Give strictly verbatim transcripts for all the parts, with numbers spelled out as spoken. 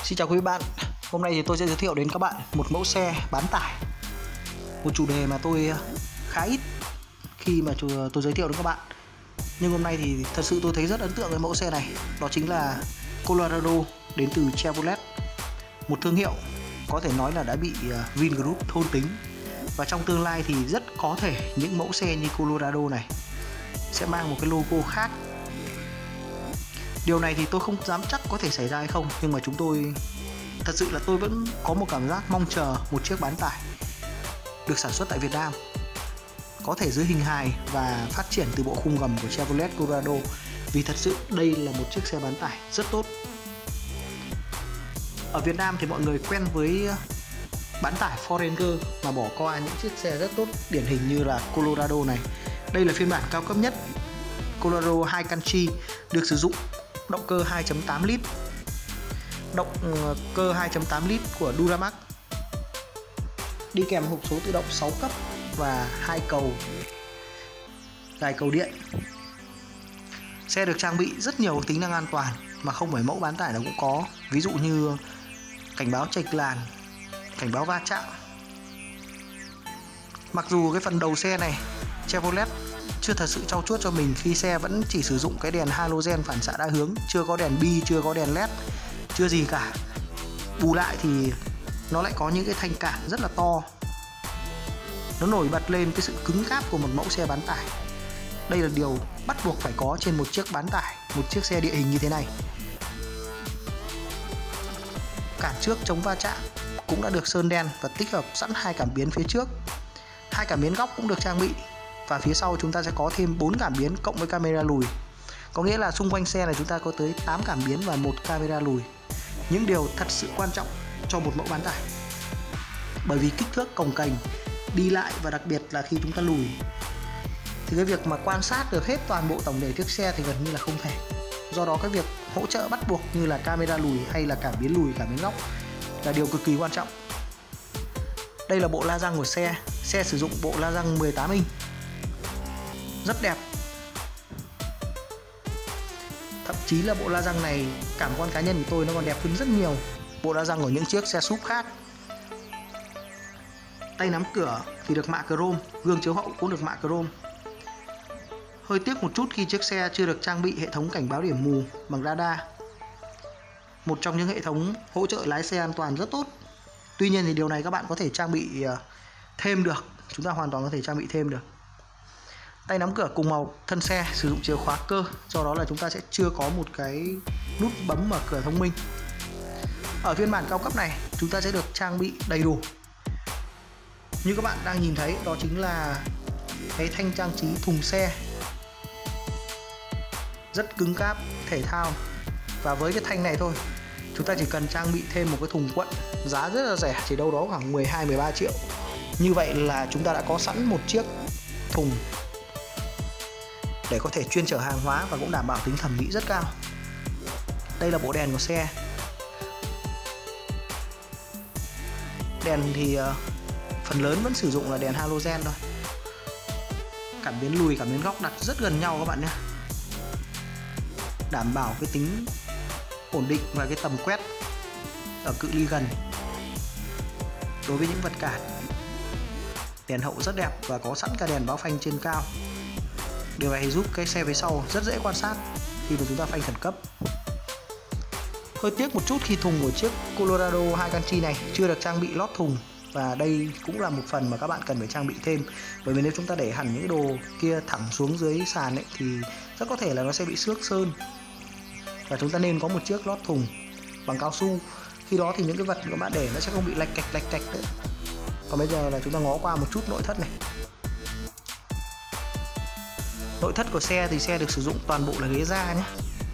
Xin chào quý bạn. Hôm nay thì tôi sẽ giới thiệu đến các bạn một mẫu xe bán tải. Một chủ đề mà tôi khá ít khi mà tôi giới thiệu đến các bạn. Nhưng hôm nay thì thật sự tôi thấy rất ấn tượng với mẫu xe này. Đó chính là Colorado đến từ Chevrolet. Một thương hiệu có thể nói là đã bị Vingroup thôn tính. Và trong tương lai thì rất có thể những mẫu xe như Colorado này sẽ mang một cái logo khác. Điều này thì tôi không dám chắc có thể xảy ra hay không, nhưng mà chúng tôi thật sự là tôi vẫn có một cảm giác mong chờ một chiếc bán tải được sản xuất tại Việt Nam, có thể dưới hình hài và phát triển từ bộ khung gầm của Chevrolet Colorado, vì thật sự đây là một chiếc xe bán tải rất tốt. Ở Việt Nam thì mọi người quen với bán tải Ford Ranger mà bỏ qua những chiếc xe rất tốt điển hình như là Colorado này. Đây là phiên bản cao cấp nhất Colorado hai Country, được sử dụng động cơ hai chấm tám lít, động cơ hai chấm tám lít của Duramax, đi kèm hộp số tự động sáu cấp và hai cầu gài cầu điện. Xe được trang bị rất nhiều tính năng an toàn mà không phải mẫu bán tải nào cũng có, ví dụ như cảnh báo chệch làn, cảnh báo va chạm. Mặc dù cái phần đầu xe này Chevrolet chưa thật sự trau chuốt cho mình, khi xe vẫn chỉ sử dụng cái đèn halogen phản xạ đa hướng, chưa có đèn bi, chưa có đèn led, chưa gì cả. Bù lại thì nó lại có những cái thanh cản rất là to, nó nổi bật lên cái sự cứng cáp của một mẫu xe bán tải. Đây là điều bắt buộc phải có trên một chiếc bán tải, một chiếc xe địa hình như thế này. Cản trước chống va chạm cũng đã được sơn đen và tích hợp sẵn hai cảm biến phía trước. Hai cảm biến góc cũng được trang bị. Và phía sau chúng ta sẽ có thêm bốn cảm biến cộng với camera lùi. Có nghĩa là xung quanh xe này chúng ta có tới tám cảm biến và một camera lùi. Những điều thật sự quan trọng cho một mẫu bán tải. Bởi vì kích thước cồng kềnh, đi lại và đặc biệt là khi chúng ta lùi thì cái việc mà quan sát được hết toàn bộ tổng thể chiếc xe thì gần như là không thể. Do đó cái việc hỗ trợ bắt buộc như là camera lùi hay là cảm biến lùi, cảm biến góc là điều cực kỳ quan trọng. Đây là bộ la răng của xe. Xe sử dụng bộ la răng mười tám inch, rất đẹp. Thậm chí là bộ la răng này, cảm quan cá nhân của tôi, nó còn đẹp hơn rất nhiều bộ la răng của những chiếc xe súp khác. Tay nắm cửa thì được mạ chrome, gương chiếu hậu cũng được mạ chrome. Hơi tiếc một chút khi chiếc xe chưa được trang bị hệ thống cảnh báo điểm mù bằng radar, một trong những hệ thống hỗ trợ lái xe an toàn rất tốt. Tuy nhiên thì điều này các bạn có thể trang bị thêm được, chúng ta hoàn toàn có thể trang bị thêm được. Tay nắm cửa cùng màu thân xe, sử dụng chìa khóa cơ, do đó là chúng ta sẽ chưa có một cái nút bấm mở cửa thông minh. Ở phiên bản cao cấp này chúng ta sẽ được trang bị đầy đủ. Như các bạn đang nhìn thấy, đó chính là cái thanh trang trí thùng xe rất cứng cáp, thể thao. Và với cái thanh này thôi, chúng ta chỉ cần trang bị thêm một cái thùng quận giá rất là rẻ, chỉ đâu đó khoảng mười hai mười ba triệu. Như vậy là chúng ta đã có sẵn một chiếc thùng để có thể chuyên chở hàng hóa và cũng đảm bảo tính thẩm mỹ rất cao. Đây là bộ đèn của xe. Đèn thì uh, phần lớn vẫn sử dụng là đèn halogen thôi. Cảm biến lùi, cảm biến góc đặt rất gần nhau các bạn nhé, đảm bảo cái tính ổn định và cái tầm quét ở cự ly gần đối với những vật cản. Đèn hậu rất đẹp và có sẵn cả đèn báo phanh trên cao. Điều này giúp cái xe phía sau rất dễ quan sát khi mà chúng ta phanh khẩn cấp. Hơi tiếc một chút khi thùng của chiếc Colorado hai Country này chưa được trang bị lót thùng, và đây cũng là một phần mà các bạn cần phải trang bị thêm. Bởi vì nếu chúng ta để hẳn những đồ kia thẳng xuống dưới sàn ấy, thì rất có thể là nó sẽ bị xước sơn. Và chúng ta nên có một chiếc lót thùng bằng cao su. Khi đó thì những cái vật các bạn để nó sẽ không bị lạch cạch lạch cạch nữa. Còn bây giờ là chúng ta ngó qua một chút nội thất này. Nội thất của xe thì xe được sử dụng toàn bộ là ghế da nhé.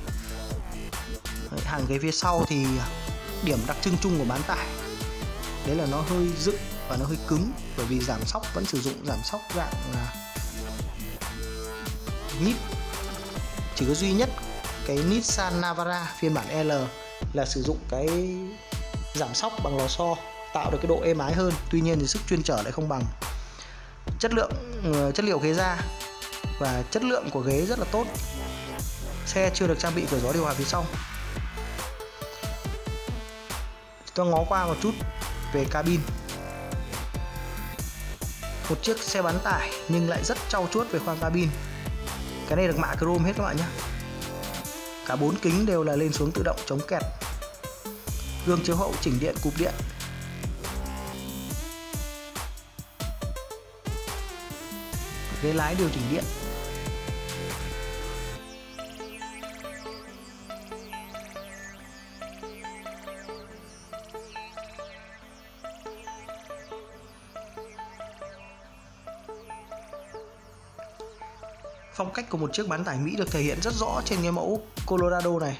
Đấy, hàng ghế phía sau thì điểm đặc trưng chung của bán tải đấy là nó hơi dựng và nó hơi cứng, bởi vì giảm xóc vẫn sử dụng giảm xóc dạng là nít. Chỉ có duy nhất cái Nissan Navara phiên bản L là sử dụng cái giảm xóc bằng lò xo, tạo được cái độ êm ái hơn. Tuy nhiên thì sức chuyên chở lại không bằng. Chất lượng chất liệu ghế da và chất lượng của ghế rất là tốt. Xe chưa được trang bị cửa gió điều hòa phía sau. Chúng ta ngó qua một chút về cabin. Một chiếc xe bán tải nhưng lại rất trau chuốt về khoang cabin. Cái này được mạ chrome hết các bạn nhé. Cả bốn kính đều là lên xuống tự động chống kẹt. Gương chiếu hậu chỉnh điện cụp điện. Ghế lái điều chỉnh điện. Phong cách của một chiếc bán tải Mỹ được thể hiện rất rõ trên cái mẫu Colorado này.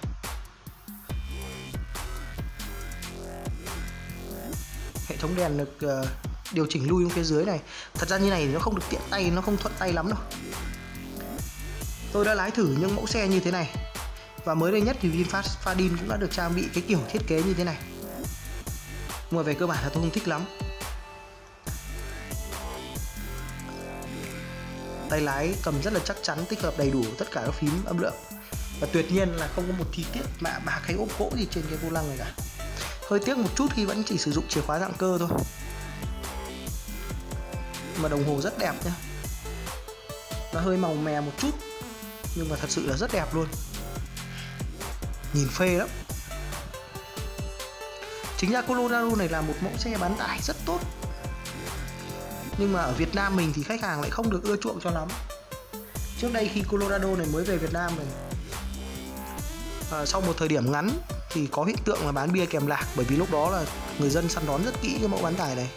Hệ thống đèn được uh, điều chỉnh lui xuống phía dưới này. Thật ra như này thì nó không được tiện tay, nó không thuận tay lắm đâu. Tôi đã lái thử những mẫu xe như thế này. Và mới đây nhất thì VinFast Fadin cũng đã được trang bị cái kiểu thiết kế như thế này. Nhưng mà về cơ bản là tôi không thích lắm. Tay lái cầm rất là chắc chắn, tích hợp đầy đủ tất cả các phím âm lượng. Và tuyệt nhiên là không có một chi tiết mạ bạc hay ốp gỗ gì trên cái vô lăng này cả. Hơi tiếc một chút khi vẫn chỉ sử dụng chìa khóa dạng cơ thôi. Mà đồng hồ rất đẹp nhá. Nó hơi màu mè một chút, nhưng mà thật sự là rất đẹp luôn. Nhìn phê lắm. Chính ra Colorado này là một mẫu xe bán tải rất tốt. Nhưng mà ở Việt Nam mình thì khách hàng lại không được ưa chuộng cho lắm. Trước đây khi Colorado này mới về Việt Nam này, à, sau một thời điểm ngắn thì có hiện tượng là bán bia kèm lạc. Bởi vì lúc đó là người dân săn đón rất kỹ cái mẫu bán tải này.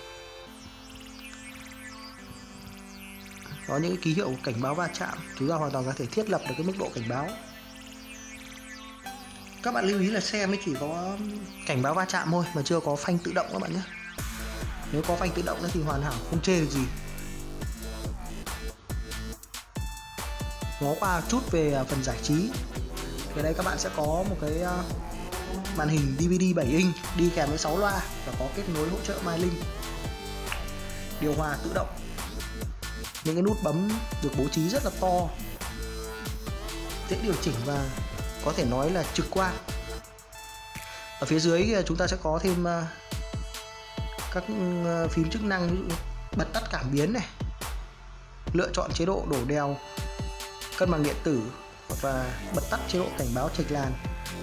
Có những cái ký hiệu cảnh báo va chạm, chúng ta hoàn toàn có thể thiết lập được cái mức độ cảnh báo. Các bạn lưu ý là xe mới chỉ có cảnh báo va chạm thôi, mà chưa có phanh tự động các bạn nhé. Nếu có phanh tự động thì hoàn hảo, không chê được gì. Ngó qua chút về phần giải trí. Ở đây các bạn sẽ có một cái màn hình đê vê đê bảy inch đi kèm với sáu loa và có kết nối hỗ trợ MyLink. Điều hòa tự động. Những cái nút bấm được bố trí rất là to, dễ điều chỉnh và có thể nói là trực quan. Ở phía dưới chúng ta sẽ có thêm các phím chức năng, ví dụ bật tắt cảm biến này, lựa chọn chế độ đổ đèo, cân bằng điện tử, hoặc là bật tắt chế độ cảnh báo chệch làn.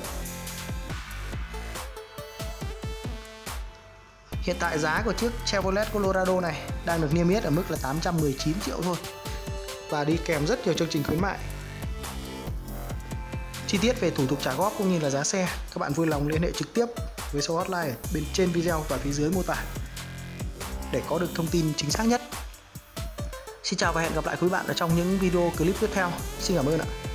Hiện tại giá của chiếc Chevrolet Colorado này đang được niêm yết ở mức là tám trăm mười chín triệu thôi, và đi kèm rất nhiều chương trình khuyến mại. Chi tiết về thủ tục trả góp cũng như là giá xe, các bạn vui lòng liên hệ trực tiếp với số hotline ở bên trên video và phía dưới mô tả để có được thông tin chính xác nhất. Xin chào và hẹn gặp lại quý bạn ở trong những video clip tiếp theo. Xin cảm ơn ạ.